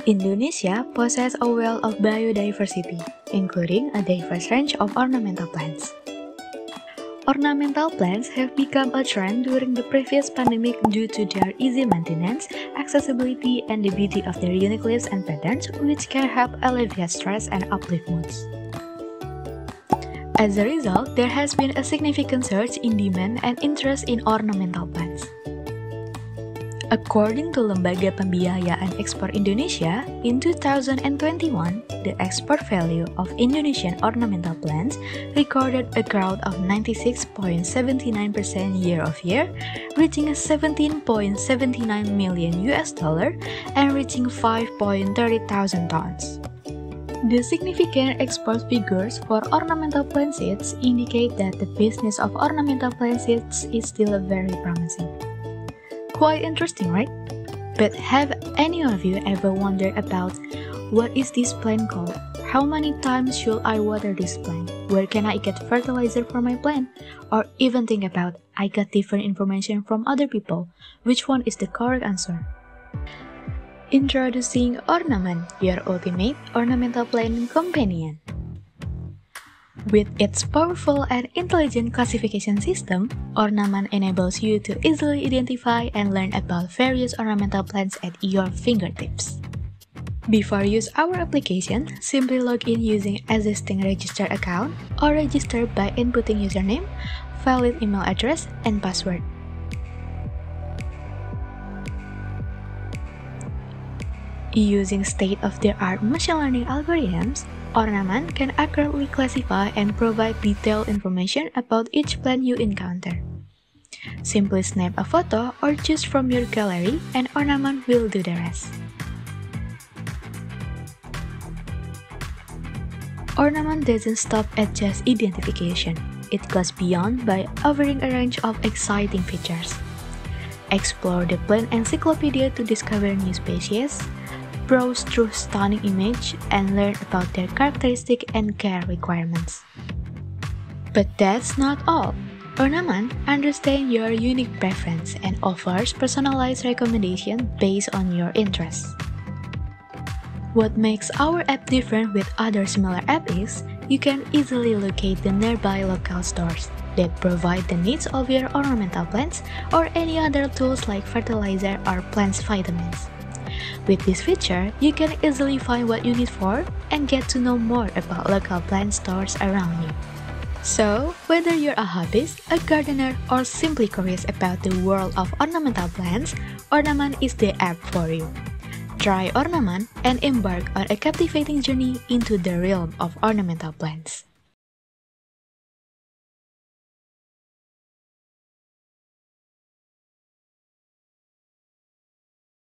Indonesia possesses a wealth of biodiversity, including a diverse range of ornamental plants. Ornamental plants have become a trend during the previous pandemic due to their easy maintenance, accessibility, and the beauty of their unique leaves and patterns, which can help alleviate stress and uplift moods. As a result, there has been a significant surge in demand and interest in ornamental plants. According to Lembaga Pembiayaan Ekspor Indonesia, in 2021, the export value of Indonesian ornamental plants recorded a growth of 96.79% year-over-year, reaching $17.79 million and reaching 5.30 thousand tons. The significant export figures for ornamental plant seeds indicate that the business of ornamental plant seeds is still very promising. Quite interesting, right? But have any of you ever wondered about what is this plant called? How many times should I water this plant? Where can I get fertilizer for my plant? Or even think about, I got different information from other people. Which one is the correct answer? Introducing Ornaman, your ultimate ornamental plant companion. With its powerful and intelligent classification system, Ornaman enables you to easily identify and learn about various ornamental plants at your fingertips. Before you use our application, simply log in using existing registered account or register by inputting username, valid email address, and password. Using state-of-the-art machine learning algorithms, Ornaman can accurately classify and provide detailed information about each plant you encounter. Simply snap a photo or choose from your gallery and Ornaman will do the rest. Ornaman doesn't stop at just identification. It goes beyond by offering a range of exciting features. Explore the plant encyclopedia to discover new species, browse through stunning images, and learn about their characteristics and care requirements. But that's not all. Ornaman understands your unique preference and offers personalized recommendations based on your interests. What makes our app different with other similar apps is you can easily locate the nearby local stores that provide the needs of your ornamental plants or any other tools like fertilizer or plant vitamins. With this feature, you can easily find what you need for and get to know more about local plant stores around you. So, whether you're a hobbyist, a gardener, or simply curious about the world of ornamental plants, Ornaman is the app for you. Try Ornaman and embark on a captivating journey into the realm of ornamental plants.